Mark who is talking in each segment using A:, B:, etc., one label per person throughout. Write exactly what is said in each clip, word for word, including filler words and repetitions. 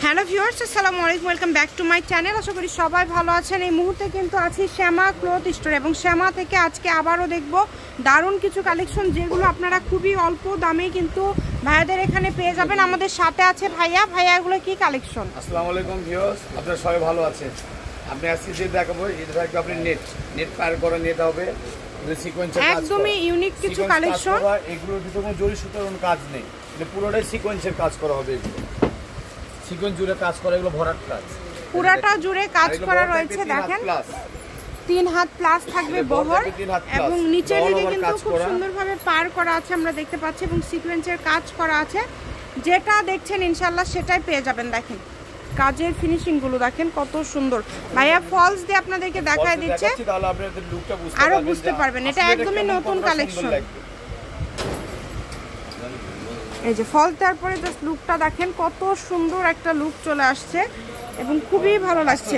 A: Hello viewers, আসসালামু আলাইকুম, welcome back to my channel. আশা করি সবাই ভালো আছেন। এই মুহূর্তে কিন্তু আছি শ্যামা ক্লথ স্টোর এবং শ্যামা থেকে আজকে আবারও দেখব দারুণ কিছু কালেকশন, যেগুলো আপনারা খুবই অল্প দামে কিন্তু ভাইয়াদের এখানে পেয়ে যাবেন। আমাদের সাথে আছে ভাইয়া। ভাইয়া, এগুলো কি কালেকশন?
B: আসসালামু আলাইকুম ভিউয়ার্স, আপনারা সবাই ভালো আছেন। আপনি আজকে যে দেখাবো এটা থাকবে আপনি নেট নেট পার করা নেট হবে, সিকোয়েন্সের কাজ,
A: একদমই ইউনিক কিছু কালেকশন।
B: এগুলোর ভিতরে কোনো জরি সুতার কোনো কাজ নেই, এটা পুরোটাই সিকোয়েন্সের কাজ করা হবে। এগুলো সিকোয়েন্স জুড়ে কাজ করা, এগুলো ভরাট কাজ,
A: পুরাটা জুড়ে কাজ করা রয়েছে। দেখেন তিন হাত প্লাস থাকবে বহর এবং নিচের দিকে কিন্তু খুব সুন্দরভাবে পার করা আছে, আমরা দেখতে পাচ্ছি, এবং সিকোয়েন্সের কাজ করা আছে। যেটা দেখছেন ইনশাল্লাহ সেটাই পেয়ে যাবেন। দেখেন কাজের ফিনিশিং গুলো দেখেন কত সুন্দর। ভাইয়া ফলস দিয়ে আপনাদেরকে দেখায় দিচ্ছে, আরো বুঝতে পারবেন। এটা একদমই নতুন কালেকশন। এই যে ফলস দেওয়ার পরে জাস্ট লুকটা দেখেন কত সুন্দর একটা লুক চলে আসছে এবং খুবই ভালো লাগছে।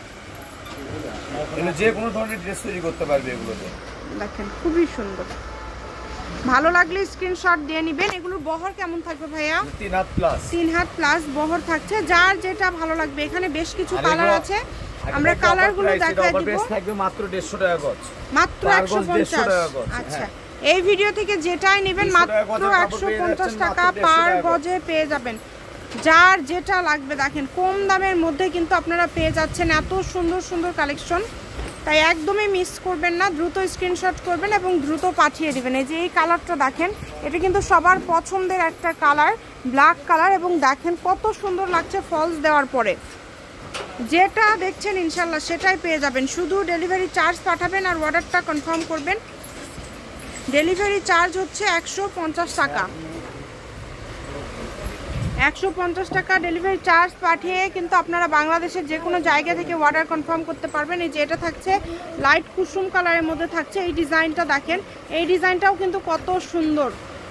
B: যে কোনো ধরনের ড্রেস তৈরি করতে পারবে এগুলোতে।
A: দেখেন খুবই সুন্দর, ভালো লাগলে স্ক্রিনশট দিয়ে নেবেন। এগুলোর বহর কেমন থাকবে ভাইয়া?
B: তিন হাত প্লাস
A: তিন হাত প্লাস বহর থাকছে, যার যেটা ভালো লাগবে। এখানে বেশ কিছু কালার আছে, আমরা কালারগুলো দেখাই দিব।
B: প্রাইস থাকবে মাত্র দেড়শো টাকা গজ,
A: মাত্র একশো পঞ্চাশ। আচ্ছা, এই ভিডিও থেকে যেটাই নেবেন মাত্র একশো পঞ্চাশ টাকা পার গজে পেয়ে যাবেন। যার যেটা লাগবে দেখেন কম দামের মধ্যে কিন্তু আপনারা পেয়ে যাচ্ছেন এত সুন্দর সুন্দর কালেকশন। তাই একদমই মিস করবেন না, দ্রুত স্ক্রিনশট করবেন এবং দ্রুত পাঠিয়ে দিবেন। এই যে এই কালারটা দেখেন, এটা কিন্তু সবার পছন্দের একটা কালার, ব্ল্যাক কালার, এবং দেখেন কত সুন্দর লাগছে ফলস দেওয়ার পরে। যেটা দেখছেন ইনশাল্লাহ সেটাই পেয়ে যাবেন। শুধু ডেলিভারি চার্জ পাঠাবেন আর অর্ডারটা কনফার্ম করবেন। ডেলিভারি চার্জ হচ্ছে একশো পঞ্চাশ টাকা। একশো পঞ্চাশ টাকা ডেলিভারি চার্জ পাঠিয়ে কিন্তু আপনারা বাংলাদেশের যে কোনো জায়গা থেকে অর্ডার কনফার্ম করতে পারবেন। এই যে এটা থাকছে লাইট কুসুম কালারের মধ্যে থাকছে, এই ডিজাইনটা দেখেন, এই ডিজাইনটাও কিন্তু কত সুন্দর।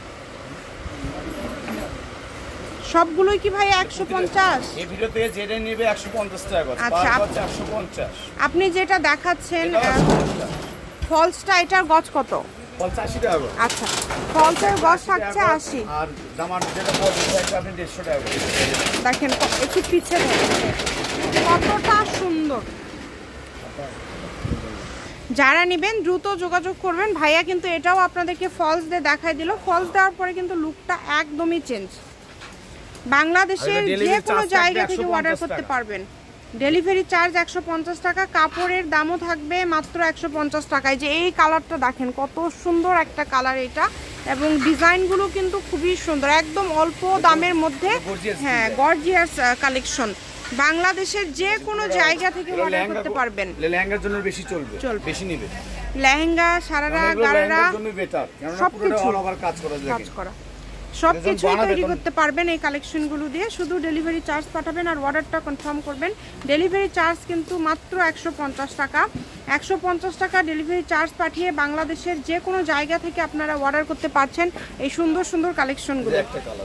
A: সবগুলোই কি ভাই একশো পঞ্চাশ?
B: এই ভিডিওতে যেটা নেবে একশো পঞ্চাশ টাকা।
A: আচ্ছা,
B: একশো পঞ্চাশ।
A: আপনি যেটা দেখাচ্ছেন ফলসটা, এটার গজ কত?
B: ফলস আশি টাকা।
A: আচ্ছা, ফলসের গজ থাকছে আশি,
B: আর জামার যেটা বড় আছে আপনি দেড়শো টাকা।
A: দেখেন একটু পিছে কতটা সুন্দর। যারা নেবেন দ্রুত যোগাযোগ করবেন। ভাইয়া কিন্তু এটাও আপনাদেরকে ফলস দিয়ে দেখাই দিল। ফলস দেওয়ার পরে কিন্তু লুকটা একদমই চেঞ্জ। বাংলাদেশের যে কোনো জায়গা থেকে অর্ডার করতে পারবেন। ডেলিভারি চার্জ একশো পঞ্চাশ টাকা, কাপড়ের দামও থাকবে মাত্র একশো পঞ্চাশ টাকায়। যে এই কালারটা দেখেন কত সুন্দর একটা কালার এটা, এবং ডিজাইনগুলো কিন্তু খুবই সুন্দর, একদম অল্প দামের মধ্যে। হ্যাঁ, গর্জিয়াস কালেকশন। বাংলাদেশের যে কোনো জায়গা থেকে অর্ডার করতে পারবেন।
B: লেহেঙ্গার জন্য বেশি চলবে, বেশি নেবে।
A: লেহেঙ্গা, সারারা, গারারা
B: সবকিছু অল ওভার কাজ করা যায়, কাজ করা
A: সবকিছু তৈরি করতে পারবেন এই কালেকশনগুলো দিয়ে। শুধু ডেলিভারি চার্জ পাঠাবেন আর অর্ডারটা কনফার্ম করবেন। ডেলিভারি চার্জ কিন্তু মাত্র একশো পঞ্চাশ টাকা। একশো পঞ্চাশ টাকা ডেলিভারি চার্জ পাঠিয়ে বাংলাদেশের যে কোনো জায়গা থেকে আপনারা অর্ডার করতে পারছেন এই সুন্দর সুন্দর কালেকশনগুলো।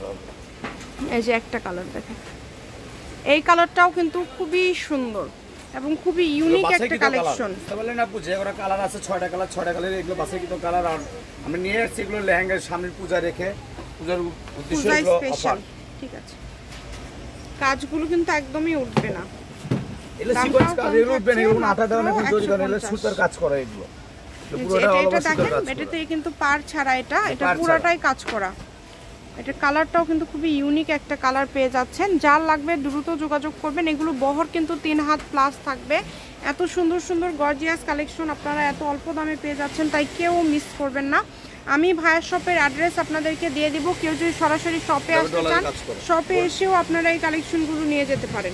A: এই যে একটা কালার দেখেন, এই কালারটাও কিন্তু খুবই সুন্দর এবং খুবই ইউনিক একটা কালেকশন।
B: বলেন আপু, যে ওরা কালার আছে ছয়টা কালার, ছয়টা কালার এগুলো বাসায় কিন্তু কালার। আর আমরা নিয়ে আসছি এগুলো লেহেঙ্গার সামনে পূজা রেখে, পূজার উদ্দেশ্যে এগুলো অফার।
A: ঠিক আছে, কাজগুলো কিন্তু একদমই উঠবে না,
B: এগুলো সিকোয়েন্স কাজ, এগুলো উঠবে না, এগুলো আটা দাও না, কোন জরি দাও না, এগুলো সুতার কাজ করা। এগুলো পুরোটা অল ওভার সুতার কাজ।
A: এটাতে কিন্তু পার ছাড়া, এটা এটা পুরোটাই কাজ করা। এটা কালারটাও কিন্তু খুবই ইউনিক একটা কালার পেয়ে যাচ্ছেন। যার লাগবে দ্রুত যোগাযোগ করবেন। এগুলো বহর কিন্তু তিন হাত প্লাস থাকবে। এত সুন্দর সুন্দর গর্জিয়াস কালেকশন আপনারা এত অল্প দামে পেয়ে যাচ্ছেন, তাই কেউ মিস করবেন না। আমি ভাইয়ের শপের অ্যাড্রেস আপনাদেরকে দিয়ে দিব। কেউ যদি সরাসরি শপে আসতে চান, শপে এসেও আপনারা এই কালেকশনগুলো নিয়ে যেতে পারেন।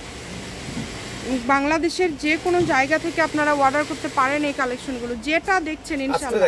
A: বাংলাদেশের যে কোনো জায়গা থেকে আপনারা অর্ডার করতে পারেন এই কালেকশনগুলো। যেটা দেখছেন ইনশাআল্লাহ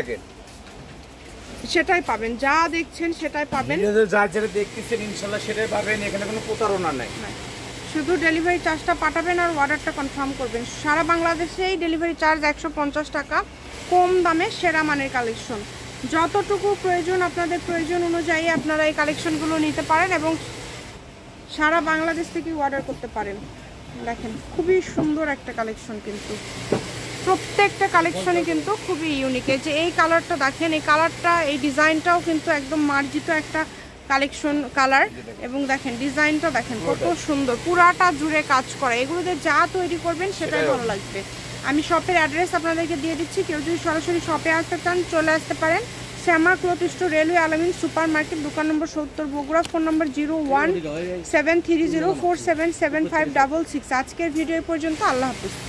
A: সেটাই পাবেন, যা দেখছেন সেটাই পাবেন,
B: যা যেটা দেখতেছেন ইনশাআল্লাহ সেটাই পাবেন। এখানে কোনো প্রতারণা নাই।
A: শুধু ডেলিভারি চার্জটা পাঠাবেন আর অর্ডারটা কনফার্ম করবেন। সারা বাংলাদেশেই ডেলিভারি চার্জ একশো পঞ্চাশ টাকা, কম দামে সেরা মানের কালেকশন। যতটুকু প্রয়োজন আপনাদের প্রয়োজন অনুযায়ী আপনারা এই কালেকশনগুলো নিতে পারেন এবং সারা বাংলাদেশ থেকে অর্ডার করতে পারেন। দেখেন খুবই সুন্দর একটা কালেকশন, কিন্তু প্রত্যেকটা কালেকশনই কিন্তু খুবই ইউনিক। এই যে এই কালারটা দেখেন, এই কালারটা, এই ডিজাইনটাও কিন্তু একদম মার্জিত একটা কালেকশন কালার এবং দেখেন ডিজাইনটা দেখেন কত সুন্দর, পুরাটা জুড়ে কাজ করা। এগুলোতে যা তৈরি করবেন সেটাই ভালো লাগবে। আমি শপের অ্যাড্রেস আপনাদেরকে দিয়ে দিচ্ছি, কেউ যদি সরাসরি শপে আসতে চান চলে আসতে পারেন। Shyama cloth store, railway Alamin super market, দোকান নম্বর সত্তর, Bogura. Phone number zero one seven three zero four seven seven five double six. আজকের ভিডিও পর্যন্ত, আল্লাহ হাফিজ।